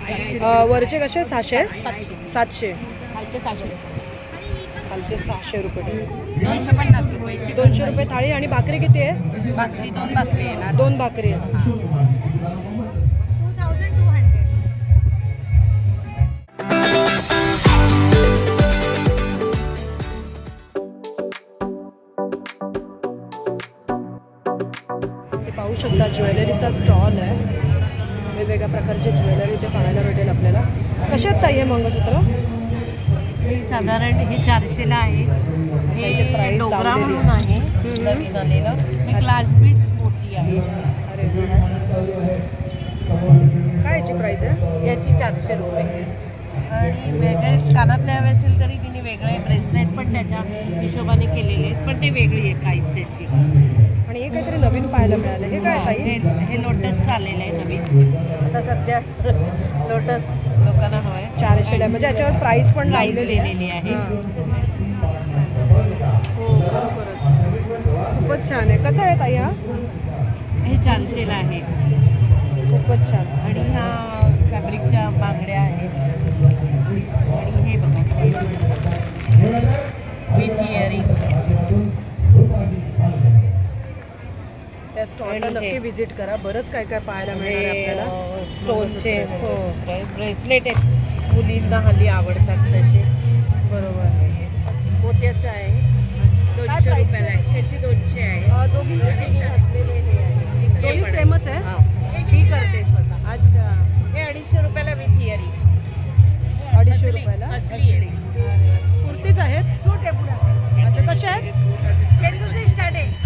वरचे कसे 600 700 खालचे 600 खालचे 600 रुपये 250 रुपये 200 रुपये थाळी. आणि भाकरी किती आहे? भाकरी 2 भाकरी येणार 2 भाकरी आहे. 2200. पाहू शकता ज्वेलरीचा स्टॉल आहे. वेगवेगळ्या प्रकारची ज्वेलरी इथे पाहायला भेटेल आपल्याला. कसे आहेत ताई हे मंगळसूत्र? हे साधारण हे 400ला आहे. हे डोगरा म्हणून आहे नवीन आलेलं. हे ग्लास बीड्स मोती आहे. अरे काय याची प्राइस आहे? याची 400 रुपये. आणि वेगळे कानातले हवे असेल तरी तिने वेगळे ब्रेसलेट पण त्याच्या हिशोबाने केलेले आहेत, पण ते वेगळी आहे प्राइस त्याची. आणि हे काहीतरी नवीन पाहायला मिळालं. हे काय ताई? हे लोटस आलेलं आहे नवीन. आता सध्या लोटस लोकांना हवं आहे. 400ला म्हणजे याच्यावर प्राइस पण लावलेली आहे. हो खरंच खूपच छान आहे. कसं आहे ताई हा? हे 400ला आहे. खूपच छान. आणि ह्या फॅब्रिकच्या बांगड्या आहेत. आणि हे बघा विथ इयरिंग. त्या स्टॉलला नक्की व्हिजिट करा. बरंच काय काय पाहायला मिळणार आहे आपल्याला. स्टोनचे ब्रेसलेट आहेत. मुलींना हल्ली आवडतात तसे. बरोबर. मोत्याचं आहे. 200 रुपयाला आहे. ह्याची 200 आहे. दोघी दोन्ही सेमच आहे. ही करते स्वतः. अच्छा. हे 250 रुपयाला विथ इयरिंग. 250 रुपयाला असली. कुर्तीच आहेत. सूट आहे पुरा. अच्छा कशा आहेत? 600 से स्टार्ट आहे.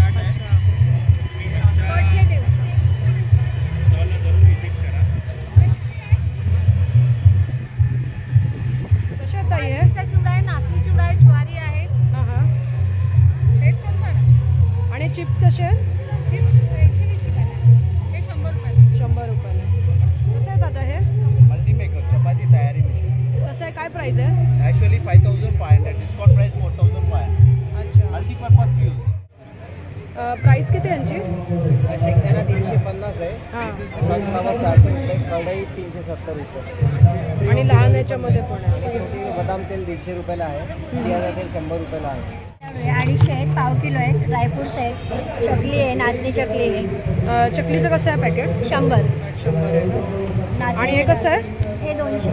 कशा ताई आहे? चिवडा आहे, नाचणी चिवडा आहे, ज्वारी आहे. हां हां. टेस्ट करून बघा. आणि चिप्स कसे आहेत? चिप्स 120 रुपयाला. हे 100 रुपयाला. 100 रुपयाला. कसं आहे दादा हे? मल्टीमेकर चपाती तयारी मशीन. कसं आहे? काय प्राइस आहे? ॲक्च्युअली 5500. Discount price 4500. अच्छा. Multipurpose use. प्राइस किती आहे यांची? शेंगदाणा 350 आहे. हां. सनफ्लावर 400 रुपये. कढई 370 रुपये. आणि लहान याच्यामध्ये पण आहे. आणि छोटी बदाम तेल 150 रुपयाला आहे. पियाजा तेल 100 रुपयाला आहे. 250 आहेत. पाव किलो आहेत. ड्रायफ्रुट्स आहेत. चकली आहे, नाचणी चकली आहे. चकलीचं कसं आहे पॅकेट? 100. 100 आहे. आणि हे कसं आहे? हे 200.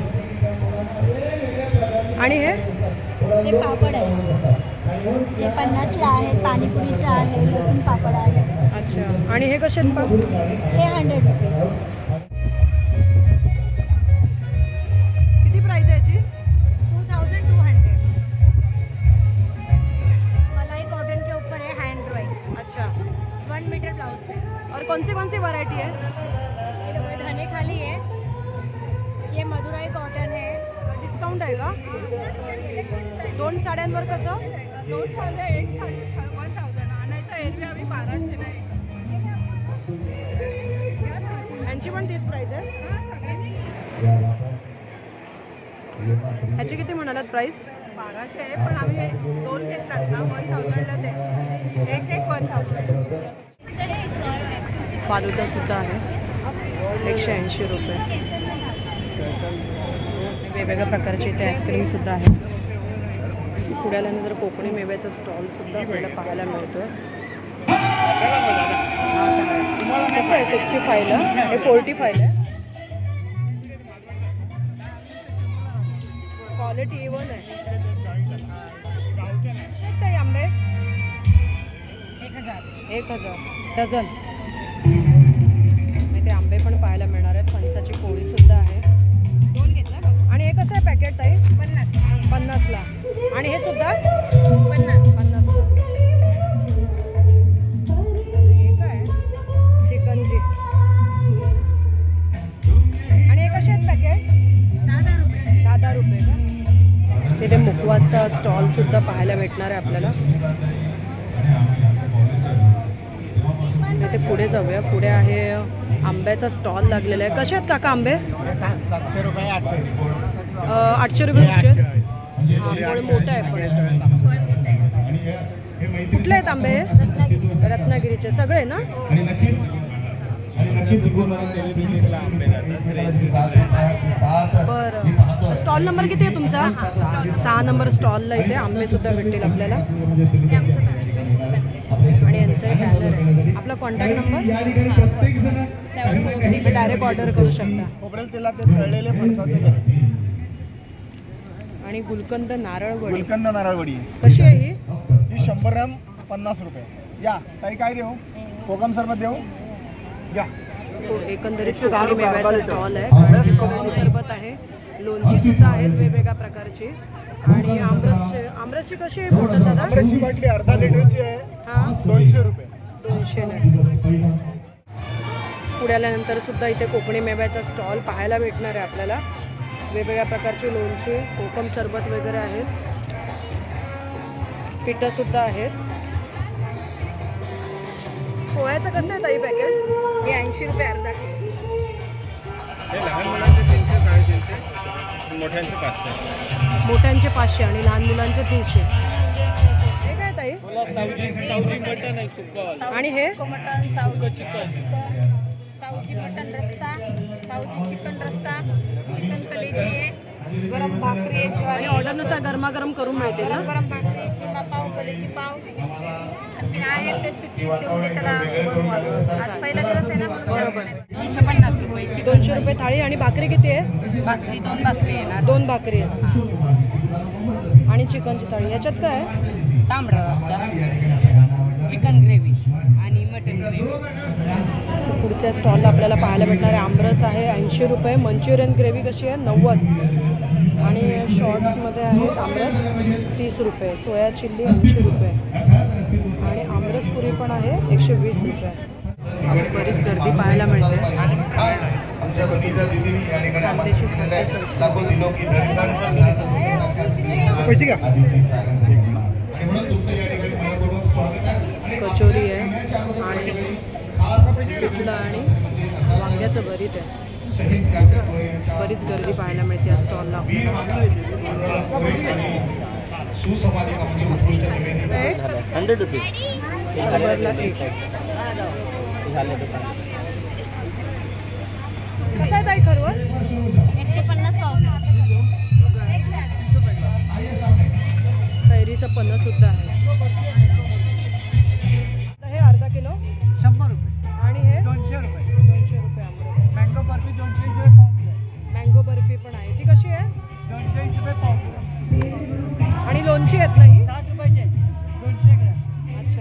आणि हे? हे पापड आहे. हे 50ला आहे. पाणीपुरीचं आहे. लसूण पापड आहे. अच्छा. आणि हे कसे आहेत पाव? हे 100 रुपीज. किती प्राइस आहे याची? 2200. मलाई कॉटन के ऊपर है हैंड ड्राइंग. अच्छा. 1 मीटर ब्लाउज पीस. और कौन सी वैरायटी है? ये देखो धने खाली है. ये मदुराई कॉटन है. डिस्काउंट आहे का? 2 साड्यांवर कसं? 2 साड्या 1 साडी 1000. आणायचं एरवी आम्ही 1200 नाही. यांची पण तीच प्राइस आहे. ह्याची किती म्हणालात प्राइस? 1200 आहे. पण आम्ही 2 घेततात ना 1000ला ते. एक 1000. फालुदा सुद्धा आहे 180 रुपये. वेगवेगळ्या प्रकारचे इथे आईस्क्रीम सुद्धा आहे. पुढे आल्यानंतर कोकणी मेव्याचा स्टॉल सुद्धा आपल्याला पाहायला मिळतो. कसं आहे? 65ला. हे 45ला आहे. क्वालिटी इवन आहे. ताई आंबे 1000 डझन. इथे आंबे पण पाहायला मिळणार आहेत. फणसाची पोळी सुद्धा आहे. 2 घेतला. आणि हे कसं आहे पॅकेट ताई? 50ला. आणि हे सुद्धा 50ला. हे काय? शिकंजी. आणि हे कसे आहेत पॅकेट? 10 रुपये का? तिथे मुकवाचा स्टॉल सुद्धा पाहायला भेटणार आहे आपल्याला. इथे पुढे जाऊया. पुढे आहे आंब्याचा स्टॉल लागलेला आहे. कसे आहेत काका आंबे? 700 रुपये 800. 800 रुपये कुठचे? आंबोळ मोठा आहे पण. कुठले आहेत आंबे? रत्नागिरीचे सगळे ना? आणि नक्की सेलिब्रिटीला आंबे जातात. स्टॉल नंबर किती आहे तुमचा? 6 नंबर स्टॉलला इथे आंबे सुद्धा भेटतील आपल्याला. आणि यांचं बॅनर आहे. आपला कॉन्टॅक्ट नंबर डायरेक्ट ऑर्डर करू शकता. खोबरेल तेलात ते तळलेले फणसाचे गरे. आणि गुलकंद नारळ वडी. गुलकंद नारळवडी आहे. कशी आहे ही? ही 100 ग्रॅम 50 रुपये. या ताई काय देऊ? कोकम सरबत देऊ? या. तो एकंदरीत कोकणी मेव्याचा स्टॉल आहे. गव्हाची कोकम सरबत आहे, लोणची सुद्धा आहेत वेगवेगळ्या प्रकारची. आणि आमरसची कशी आहे बॉटल दादा? आमरसची बाटली अर्धा लिटरची आहे. हां 200 रुपये. 200 ने. पुढे आल्यानंतर सुद्धा इथे कोकणी मेव्याचा स्टॉल पाहायला भेटणार आहे आपल्याला. वेगवेगळ्या प्रकारची लोणची, कोकम सरबत वगैरे आहेत. पिठं सुद्धा आहेत. पोह्याचं कसं आहे ताई पॅकेट? हे 80 रुपये अर्धा किलो. हे लहान मुलांचे 300 350, मोठ्यांचे 500. मोठ्यांचे 500 आणि लहान मुलांचे 300. हे काय ताई? सावजी मटन आहे सुक्का. आणि हे mutton, Saoji chicken. Saoji mutton रस्सा, सावजी चिकन रस्सा, चिकन कलेजी, गरम भाकरी, आणि ज्वारी, ऑर्डरनुसार गरमागरम करून मिळते ना? गरम भाकरी, किंवा पाव, कलेजी पाव. आणखी आहे रेसिपी देऊन त्याला बनवू. आज पहिला दिवस आहे ना, बरोबर. 250 रुपये. 200 रुपये थाळी. आणि भाकरी किती आहे? भाकरी 2 भाकरी येणार. 2 भाकरी आहे. आणि चिकनची थाळी. याच्यात काय आहे? तांबडा चिकन ग्रेव्ही आणि मटन ग्रेव्ही. पुढच्या स्टॉलला आपल्याला पाहायला भेटणार आहे आमरस आहे 80 रुपये. मंचुरियन ग्रेव्ही कशी आहे? 90. आणि शॉर्ट्समध्ये आहे आमरस 30 रुपये. सोया चिल्ली 80 रुपये. आणि आमरस पुरी पण आहे 120 रुपये. बरीच गर्दी पाहायला मिळते. खानदेशी खाद्य संस्कृती. कचोरी आहे आणि पिठलं आणि वांग्याचं भरीत आहे. बरीच गर्दी पाहायला मिळते या स्टॉलला. एक 100 रुपये. शंभरला एक. कसं आहे ताई खरवस? 150 पाव. कैरीचं पन्ह सुद्धा आहे. हे अर्धा किलो 100 रुपये. आणि हे 200 रुपये. 200 रुपये आमरस. मँगो बर्फी 200 रुपये पाव किलो. मँगो बर्फी पण आहे. ती कशी आहे? 200 रुपये पाव किलो. आणि लोणची आहेत नाही? 60 रुपयाचे 200 ग्रॅम. अच्छा.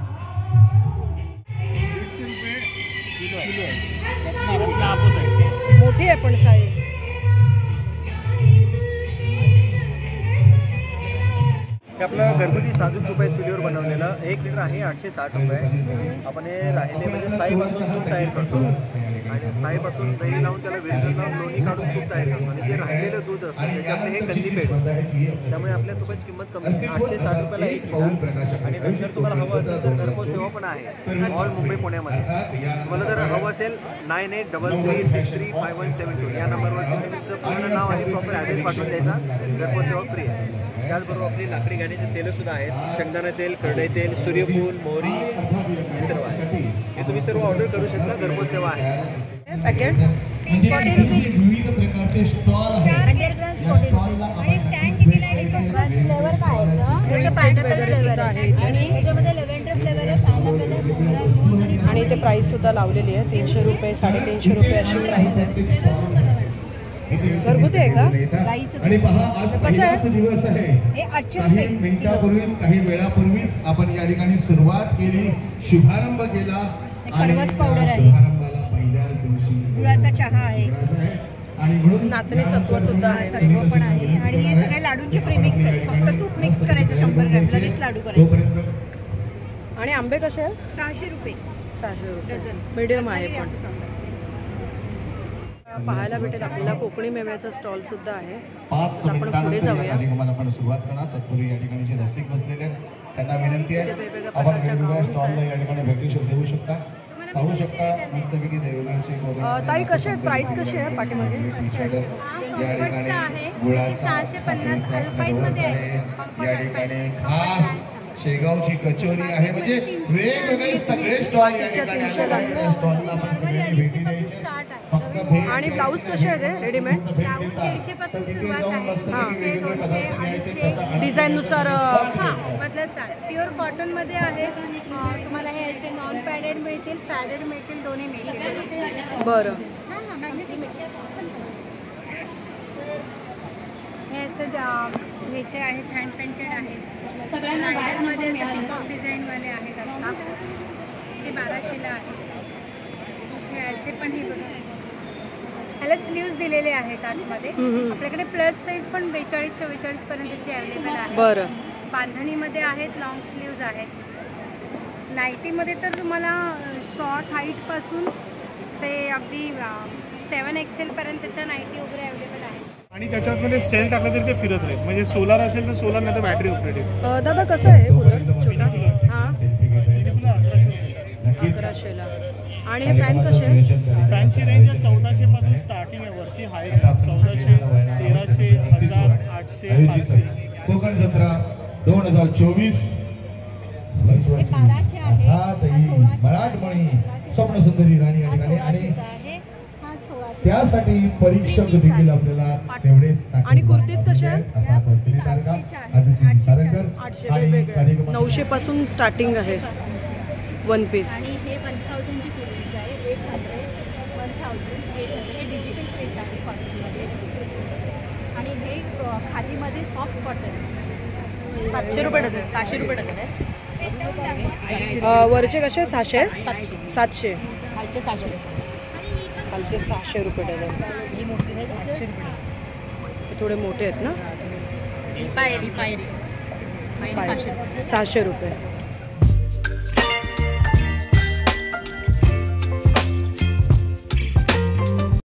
150 रुपये किलो आहे. मोठी आहे पण साईज. हे आपलं घरगुती साजूक रुपये चुलीवर बनवलेलं 1 लिटर आहे 860 रुपये. आपण हे राहिले म्हणजे साईपासून तूप तयार करतो आणि साईपासून दही लावून त्याला विरघळून लावून लोणी काढून तूप तयार करतो. आणि जे राहिलेलं दूध असतं त्याच्यामध्ये हे कंदी पेट. त्यामुळे आपल्या तुपाची किंमत कमी 860 रुपयाला 1 लिटर. आणि नंतर तुम्हाला हवं असेल तर घरपोच सेवा पण आहे ऑल मुंबई पुण्यामध्ये. तुम्हाला जर हवं असेल 9833635172 या नंबरवर तुम्ही तुमचं पूर्ण नाव आणि प्रॉपर ॲड्रेस पाठवून द्यायचा. घरपोच सेवा फ्री आहे. त्याचबरोबर आपली लाकडी घाण्याची तेलंसुद्धा आहेत. शेंगदाणा तेल, करडई तेल, सूर्यफूल, मोहरी हे सर्व आहे. हे तुम्ही सर्व ऑर्डर करू शकता. घरपोच सेवा आहे. Packet 40 rupees. 400 grams 40 rupees. आणि स्टँड कितीला आहे? फ्लेवर काय आहे? पायनॅपल फ्लेवर आहे आणि त्याच्यामध्ये लेव्हेंडर फ्लेवर आहे, पायनॅपल आहे, मोगरा आहे, मूस आणि आणि इथे प्राईस सुद्धा लावलेली आहे 300 रुपये 350 रुपये अशी प्राईस आहे. घरगुती आहे का? आणि पहा आज पहिलाच दिवस आहे. हे 800 काही रुपये मिनिटापूर्वीच काही वेळापूर्वीच आपण या ठिकाणी सुरुवात केली, शुभारंभ केला. खरवस पावडर आहे. शुभारंभाला पहिल्याच दिवशी गुळाचा चहा आहे आणि म्हणून नाचणी सत्व सुद्धा आहे. सत्व पण आहे. आणि हे सगळे लाडूंचे प्रीमिक्स आहेत. फक्त तूप मिक्स करायचं 100 ग्रॅम, लगेच लाडू करायचे. तोपर्यंत आणि आंबे कसे आहेत? 600 रुपये 600 रुपये. डझन. मीडियम आहे पण. पाहायला भेटेल आपल्याला कोकणी मेव्याचा स्टॉल सुद्धा आहे. 5 आपण पुढे मिनिटांनंतर जाऊया. या कार्यक्रमाला आपण सुरुवात करणार. तत्पूर्वी या ठिकाणी जे रसिक बसलेले आहेत त्यांना विनंती आहे वेगवेगळ्या आपण प्रकारच्या वेगवेगळ्या गाऊन्स स्टॉलला आहेत. या ठिकाणी भेटी देऊ शकता, पाहू शकता. मस्तपैकी देवगडचे ताई कशी आहे? प्राईस कशी आहे पाठीमागे? या ठिकाणी गुळाचा 650 अल्फाईनमध्ये आहे. या ठिकाणी खास शेगावची कचोरी आहे. म्हणजे वेगवेगळे सगळे स्टॉल या ठिकाणी बाकीच्या 300 स्टॉलला आपण सगळ्यांनी भेटी द्यायची. फक्त आणि ब्लाऊज कसे आहे ते रेडीमेड? ब्लाऊज 150 पासून सुरुवात आहे. 150, 200, 250 डिझाईननुसार हां बदलत चालेल. प्युअर कॉटनमध्ये आहे. तुम्हाला हे असे नॉन पॅडेड मिळतील, पॅडेड मिळतील, दोन्ही मिळतील. बरं. हे असं ह्याचे आहेत, हँड पेंटेड आहेत. रायडरमध्ये असे पिकॉक डिझाईनवाले आहेत आता. ते 1200ला आहे. हे असे पण हे बघा, ह्याला स्लीव्ज दिलेले आहेत आतमध्ये. आपल्याकडे प्लस साईज पण 42-44 पर्यंतची अवेलेबल आहे. बरं. बांधणीमध्ये आहेत, लॉंग स्लीव्ज आहेत. नाईटीमध्ये तर तुम्हाला शॉर्ट हाईटपासून ते अगदी 7XL पर्यंतच्या नाईटी वगैरे अवेलेबल आहेत. आणि त्याच्यामध्ये सेल टाकलं तरी ते फिरत राहील. म्हणजे सोलार असेल तर सोलार, नाही तर बॅटरी ऑपरेटेड. दादा कसं आहे कूलर छोटा? हां 1100ला. आणि फॅन कसे आहे? फॅनची रेंज 1400 पासून स्टार्टिंग आहे. वरची हाईट 1400, 1300, 1000, 800, 500. कोकण जत्रा 2024 हे 1200 आहे. हा 1600 मराठमणी स्वप्नसुंदरी राणी या ठिकाणी. आणि आहे. हा 1600. त्यासाठी परीक्षक देखील आपल्याला तेवढेच आणि कुर्तीज कशा आहेत? 800 वेगवेगळे 900 पासून स्टार्टिंग आहे वन पीस. आणि हे 1000 ची कुर्तीज आहे. 800, 1000, 800. हे डिजिटल प्रिंट आहे कॉटनमध्ये. आणि हे खादीमध्ये सॉफ्ट कॉटन. 700 रुपये डझन, 600 रुपये डझन आहे. वरचे कसे 600? 700. खालचे 600 रुपये. खालचे 600 रुपये डझन. ही मोठी आहे 800 रुपये. हे थोडे मोठे आहेत ना? पायरी 600 रुपये. 600 रुपये.